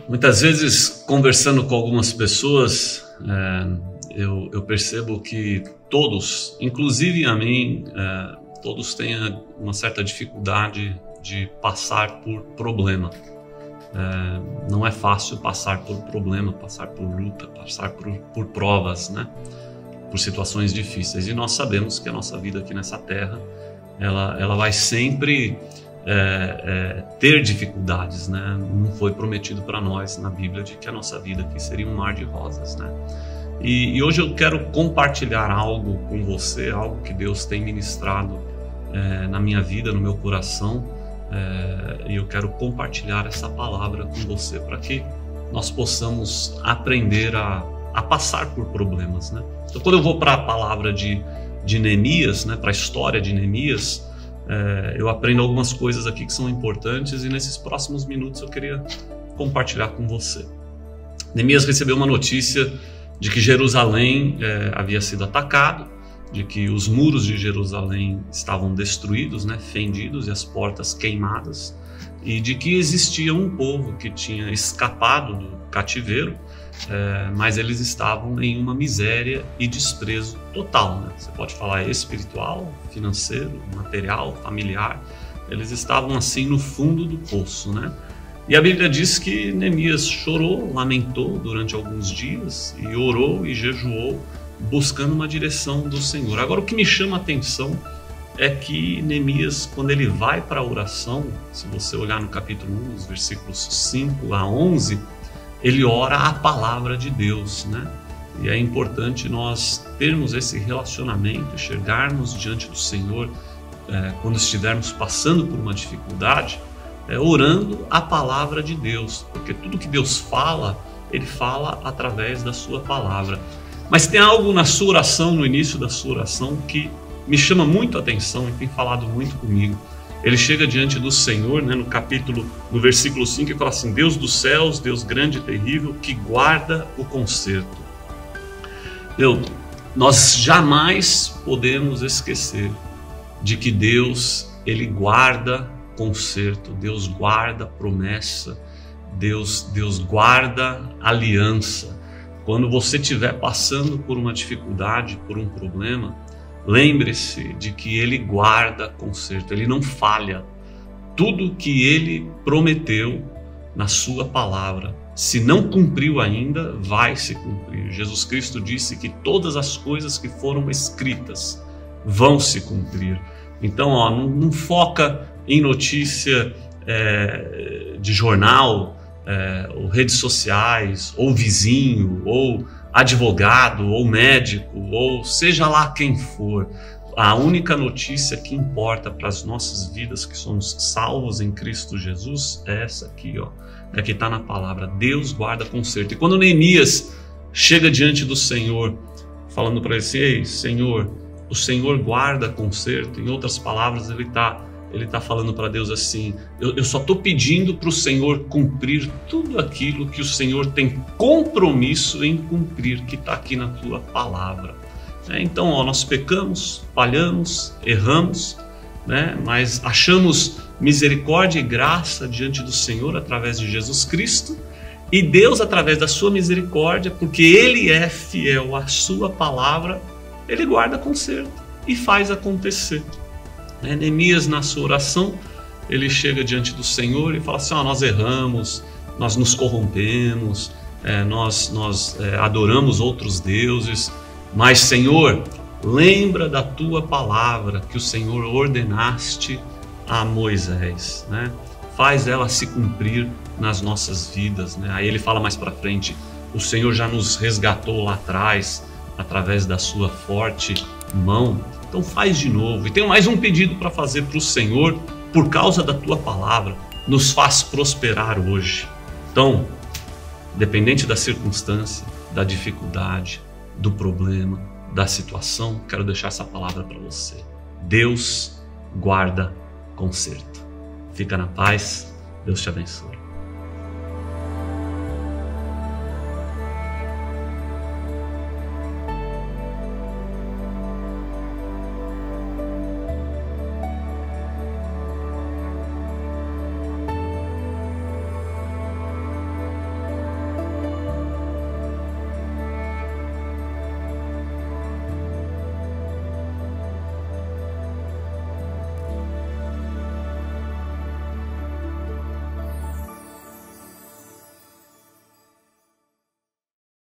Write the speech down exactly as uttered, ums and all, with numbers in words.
Muitas vezes, conversando com algumas pessoas, é, eu, eu percebo que todos, inclusive a mim, é, todos têm uma certa dificuldade de passar por problema. É, não é fácil passar por problema, passar por luta, passar por, por provas, né? Por situações difíceis. E nós sabemos que a nossa vida aqui nessa terra, ela, ela vai sempre é, é, ter dificuldades, né? Não foi prometido para nós na Bíblia de que a nossa vida aqui seria um mar de rosas, né? E, e hoje eu quero compartilhar algo com você, algo que Deus tem ministrado é, na minha vida, no meu coração, é, e eu quero compartilhar essa palavra com você para que nós possamos aprender a, a passar por problemas, né? Então, quando eu vou para a palavra de, de Neemias, né, para a história de Neemias, é, eu aprendo algumas coisas aqui que são importantes e nesses próximos minutos eu queria compartilhar com você. Neemias recebeu uma notícia de que Jerusalém é, havia sido atacado, de que os muros de Jerusalém estavam destruídos, né, fendidos e as portas queimadas, e de que existia um povo que tinha escapado do cativeiro, é, mas eles estavam em uma miséria e desprezo total, né? Você pode falar espiritual, financeiro, material, familiar. Eles estavam assim no fundo do poço, né? E a Bíblia diz que Neemias chorou, lamentou durante alguns dias e orou e jejuou buscando uma direção do Senhor. Agora, o que me chama a atenção é que Neemias, quando ele vai para a oração, se você olhar no capítulo um, os versículos cinco a onze, ele ora a palavra de Deus, né? E é importante nós termos esse relacionamento, chegarmos diante do Senhor é, quando estivermos passando por uma dificuldade, é, orando a palavra de Deus, porque tudo que Deus fala, Ele fala através da sua palavra. Mas tem algo na sua oração, no início da sua oração, que me chama muito a atenção e tem falado muito comigo. Ele chega diante do Senhor, né, no capítulo, no versículo cinco, e fala assim: Deus dos céus, Deus grande e terrível, que guarda o conserto. Meu, nós jamais podemos esquecer de que Deus, Ele guarda conserto, Deus guarda promessa, Deus, Deus guarda aliança. Quando você estiver passando por uma dificuldade, por um problema, lembre-se de que Ele guarda conserto, Ele não falha. Tudo que Ele prometeu na sua palavra, se não cumpriu ainda, vai se cumprir. Jesus Cristo disse que todas as coisas que foram escritas vão se cumprir. Então, ó, não, não foca em notícia é, de jornal, é, ou redes sociais, ou vizinho, ou advogado, ou médico, ou seja lá quem for. A única notícia que importa para as nossas vidas, que somos salvos em Cristo Jesus, é essa aqui, ó, é que está na palavra: Deus guarda conserto. E quando Neemias chega diante do Senhor, falando para ele assim: ei, Senhor, o Senhor guarda conserto. Em outras palavras, ele está ele tá falando para Deus assim: eu, eu só estou pedindo para o Senhor cumprir tudo aquilo que o Senhor tem compromisso em cumprir, que está aqui na tua palavra. É, então, ó, nós pecamos, falhamos, erramos, né? Mas achamos misericórdia e graça diante do Senhor através de Jesus Cristo, e Deus, através da sua misericórdia, porque Ele é fiel à sua palavra, Ele guarda conserto e faz acontecer. É, Neemias, na sua oração, ele chega diante do Senhor e fala assim: ó, nós erramos, nós nos corrompemos, é, nós, nós é, adoramos outros deuses, mas, Senhor, lembra da tua palavra que o Senhor ordenaste a Moisés, né? Faz ela se cumprir nas nossas vidas, né? Aí ele fala mais para frente: o Senhor já nos resgatou lá atrás através da sua forte mão. Então faz de novo. E tenho mais um pedido para fazer para o Senhor, por causa da tua palavra, nos faz prosperar hoje. Então, dependente da circunstância, da dificuldade, do problema, da situação, quero deixar essa palavra para você: Deus guarda conserto. Fica na paz, Deus te abençoe.